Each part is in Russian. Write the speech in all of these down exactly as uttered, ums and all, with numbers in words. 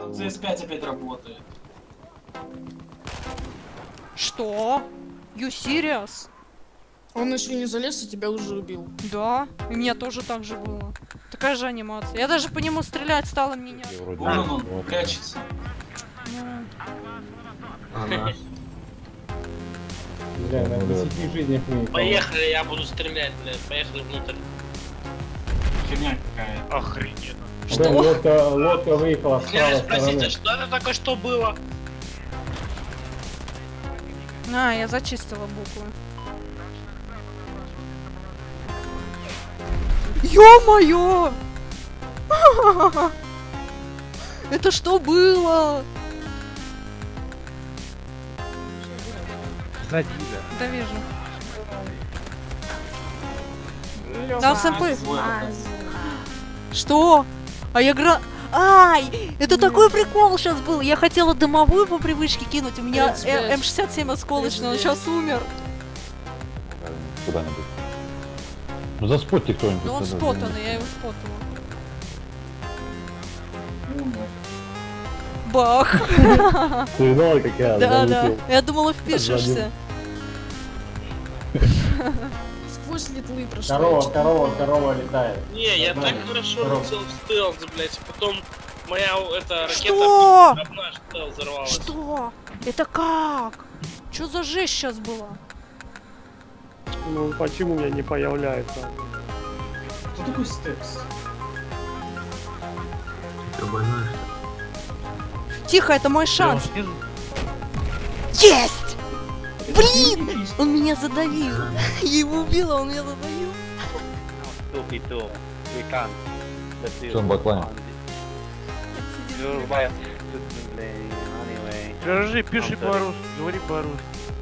си эс пять опять работает. Что? You serious? Он еще не залез и тебя уже убил. Да, и у меня тоже так же было. Такая же анимация. Я даже по нему стрелять стала меня. Вон он, он прячется. Ага. Бля, на десяти жизнях мы. Поехали, я буду стрелять, блядь. Поехали внутрь. Херня какая-то. Охрененно. Что? Лодка, лодка выехала с Мне правой спросите, стороны. что это только что было? А, я зачистила буквы. Ё-моё! Это что было? Сзади, Да вижу. Там сэмпы. Что? А я гра... Ай! Это такой прикол сейчас был. Я хотела дымовую по привычке кинуть. У меня эм шестьдесят семь осколочный, он сейчас умер. Куда-нибудь. Ну заспотьте кто-нибудь. Ну он спотанный, я его спотала. Бах! Ты знала, как я Да, да. залетел? Я думала, впишешься. Сквозь литлы прошла. Корова, корова, корова летает. Не, я Нормально. так хорошо Здорово. летел в стелс, блядь, а потом моя эта ракета Что? об наш стелс взорвалась. Что? Это как? Что за жесть сейчас была? Ну почему у меня не появляется? Кто такой Степс? Ты больной, что ли? Тихо, это мой шанс. Есть! Блин! Он меня задавил. Я его убила, он меня задавил. Что он бакланит? Держи, пиши по-русски, говори по-русски.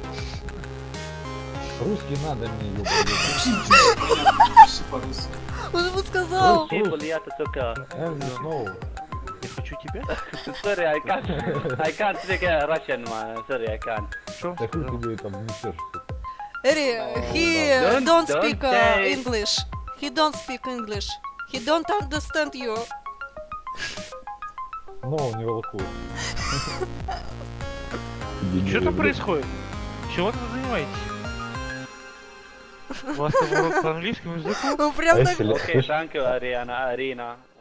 Русский надо мне, ёбаный. Пиши по-русски. Он ему сказал. Эм, снова. Я хочу тебя. Sorry, I can't. I can't speak uh, Russian, man. Sorry, I can't. Что? Да хуй тебе там несешь. Эри, he Don't- don't don't speak uh, say. English. He don't speak English. He don't understand you. Но не волкует. Что там происходит? Чего вы занимаетесь? У вас там урок по английскому языку? Ну прям так. Okay, thank you, Ariana. Arena.